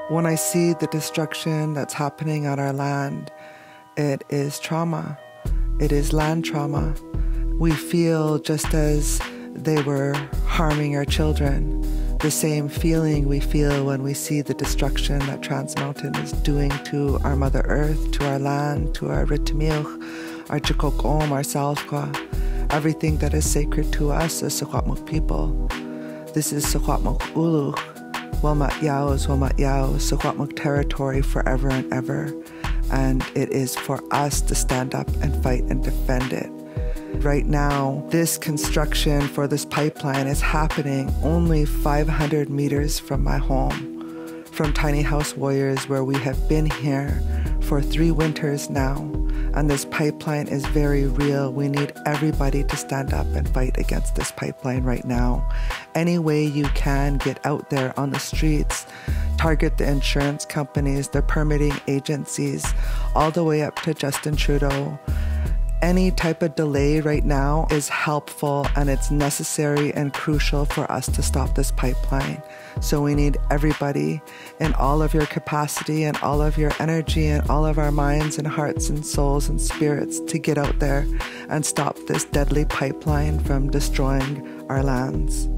When I see the destruction that's happening on our land, it is trauma. It is land trauma. We feel just as they were harming our children, the same feeling we feel when we see the destruction that Trans Mountain is doing to our Mother Earth, to our land, to our Ritimiuch, our Chikokom, our Salfqa, everything that is sacred to us as Secwepemc people. This is Secwepemculecw, Wilmat Yao is Wilmat Yao, Secwepemc territory forever and ever. And it is for us to stand up and fight and defend it. Right now, this construction for this pipeline is happening only 500 meters from my home, from Tiny House Warriors, where we have been here for 3 winters now. And this pipeline is very real. We need everybody to stand up and fight against this pipeline right now. Any way you can, get out there on the streets, target the insurance companies, the permitting agencies, all the way up to Justin Trudeau. Any type of delay right now is helpful, and it's necessary and crucial for us to stop this pipeline. So we need everybody in all of your capacity and all of your energy and all of our minds and hearts and souls and spirits to get out there and stop this deadly pipeline from destroying our lands.